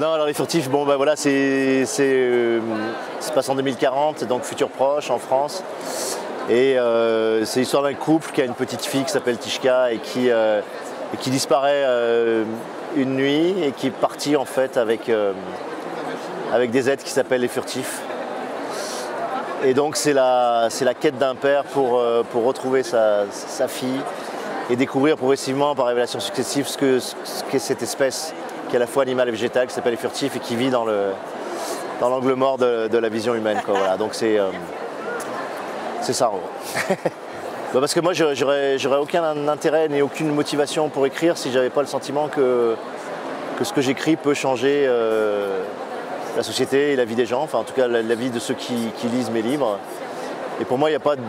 Non, alors les furtifs, bon bah voilà, ça se passe en 2040, donc futur proche en France. Et c'est l'histoire d'un couple qui a une petite fille qui s'appelle Tishka et qui disparaît une nuit et qui est partie en fait avec des êtres qui s'appellent les furtifs. Et donc c'est la quête d'un père pour retrouver sa fille et découvrir progressivement par révélations successives ce qu'est cette espèce qui est à la fois animale et végétale qui s'appelle les furtifs et qui vit dans l'angle mort de la vision humaine, quoi. Voilà. Donc c'est ça. Bah parce que moi j'aurais aucun intérêt ni aucune motivation pour écrire si j'avais pas le sentiment que ce que j'écris peut changer la société et la vie des gens, enfin en tout cas la vie de ceux qui lisent mes livres. Et pour moi il n'y a pas de...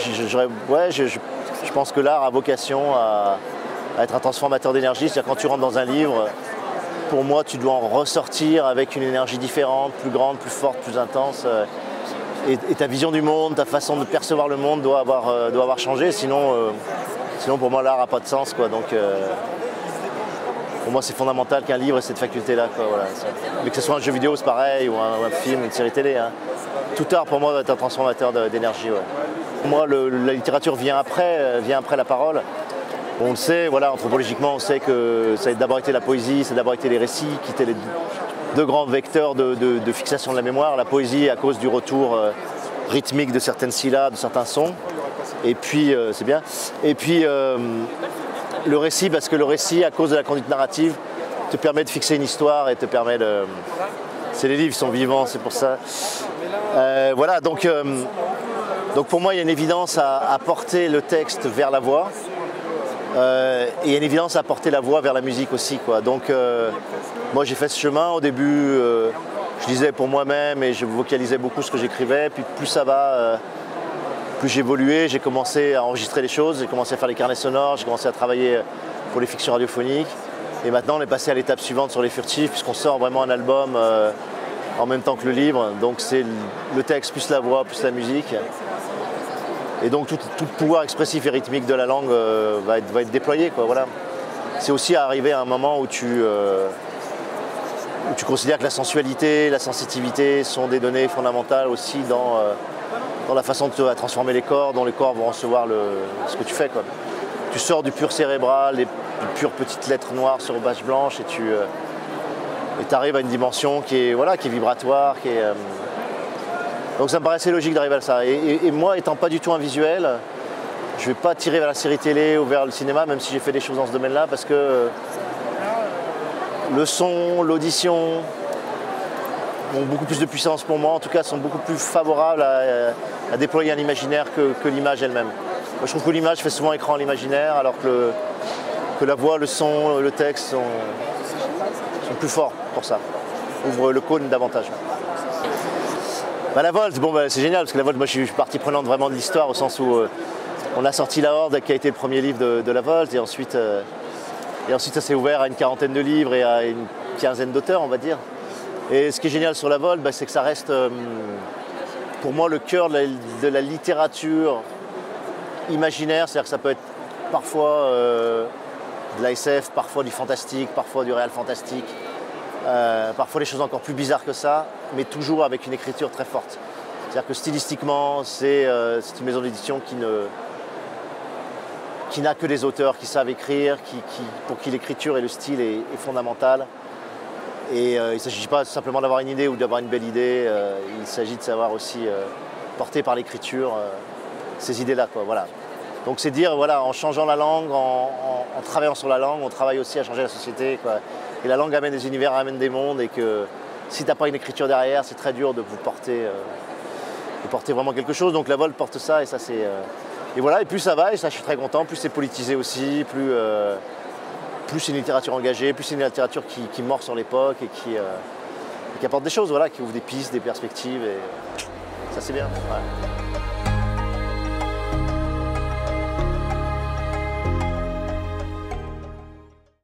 Je pense que l'art a vocation à être un transformateur d'énergie, c'est-à-dire quand tu rentres dans un livre, pour moi tu dois en ressortir avec une énergie différente, plus grande, plus forte, plus intense. Et ta vision du monde, ta façon de percevoir le monde doit avoir changé, sinon pour moi l'art n'a pas de sens, quoi. Donc pour moi c'est fondamental qu'un livre ait cette faculté-là, quoi. Voilà. Mais que ce soit un jeu vidéo c'est pareil, ou un film, une série télé, hein. Tout art pour moi doit être un transformateur d'énergie. Ouais. Pour moi la littérature vient après la parole. On le sait, voilà, anthropologiquement on sait que ça a d'abord été la poésie, ça a d'abord été les récits qui étaient les deux grands vecteurs de fixation de la mémoire. La poésie à cause du retour rythmique de certaines syllabes, de certains sons. Et puis, c'est bien. Et puis, le récit, parce que le récit, à cause de la conduite narrative, te permet de fixer une histoire et te permet de... C'est les livres, ils sont vivants, c'est pour ça. Voilà, donc pour moi, il y a une évidence à porter le texte vers la voix. Et il y a une évidence à porter la voix vers la musique aussi, quoi. Donc, moi j'ai fait ce chemin. Au début, je lisais pour moi-même et je vocalisais beaucoup ce que j'écrivais. Puis plus ça va, plus j'évoluais. J'ai commencé à enregistrer les choses, j'ai commencé à faire les carnets sonores, j'ai commencé à travailler pour les fictions radiophoniques. Et maintenant on est passé à l'étape suivante sur les furtifs, puisqu'on sort vraiment un album en même temps que le livre. Donc c'est le texte plus la voix plus la musique. Et donc tout le pouvoir expressif et rythmique de la langue va être déployé, quoi. Voilà. C'est aussi arriver à un moment où tu considères que la sensualité, la sensitivité sont des données fondamentales aussi dans la façon de transformer les corps, dont les corps vont recevoir ce que tu fais, quoi. Tu sors du pur cérébral, des pures petites lettres noires sur base blanche et tu arrives à une dimension qui est vibratoire, qui est... Donc ça me paraissait logique d'arriver à ça. Et moi, étant pas du tout un visuel, je ne vais pas tirer vers la série télé ou vers le cinéma, même si j'ai fait des choses dans ce domaine-là, parce que le son, l'audition ont beaucoup plus de puissance pour moi, en tout cas sont beaucoup plus favorables à déployer un imaginaire que l'image elle-même. Moi, je trouve que l'image fait souvent écran à l'imaginaire, alors que la voix, le son, le texte sont plus forts pour ça, ouvrent le cône davantage. Bah, la Volt, bon, bah, c'est génial, parce que la Volt, moi je suis partie prenante vraiment de l'histoire, au sens où on a sorti La Horde, qui a été le premier livre de la Volt, et ensuite ça s'est ouvert à une quarantaine de livres et à une quinzaine d'auteurs, on va dire. Et ce qui est génial sur la Volt, bah, c'est que ça reste, pour moi, le cœur de la littérature imaginaire, c'est-à-dire que ça peut être parfois de la SF, parfois du fantastique, parfois du réel fantastique. Parfois des choses encore plus bizarres que ça, mais toujours avec une écriture très forte. C'est-à-dire que stylistiquement, c'est une maison d'édition qui n'a que des auteurs qui savent écrire, pour qui l'écriture et le style est fondamental. Et il ne s'agit pas simplement d'avoir une idée ou d'avoir une belle idée, il s'agit de savoir aussi porter par l'écriture ces idées-là, quoi. Voilà. Donc c'est dire, voilà, en changeant la langue, en travaillant sur la langue, on travaille aussi à changer la société, quoi. Et la langue amène des univers, amène des mondes, et que si tu n'as pas une écriture derrière, c'est très dur de vous porter vraiment quelque chose. Donc la Volt porte ça, et ça c'est... Et voilà, et plus ça va, et ça je suis très content, plus c'est politisé aussi, plus c'est une littérature engagée, plus c'est une littérature qui mord sur l'époque et qui apporte des choses, voilà, qui ouvre des pistes, des perspectives, et ça c'est bien. Ouais.